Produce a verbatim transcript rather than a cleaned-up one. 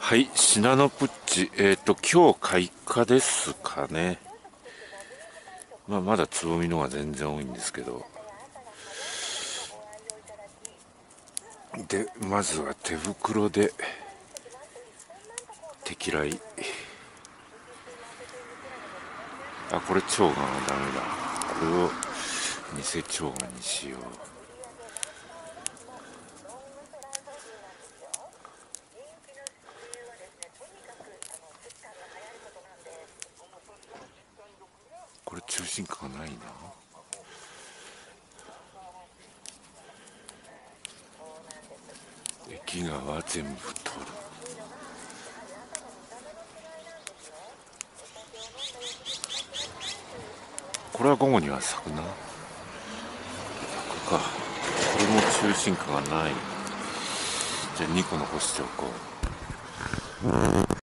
はい、シナノプッチ、えっ、と、今日開花ですかね。まあ、まだつぼみのが全然多いんですけど。で、まずは手袋で、敵来。あ、これ蝶がダメだ。これを偽蝶がにしよう。これ中心化がないな。駅側全部取る。これは午後には咲くな。咲くか。これも中心化がない。じゃあにこ残しておこう。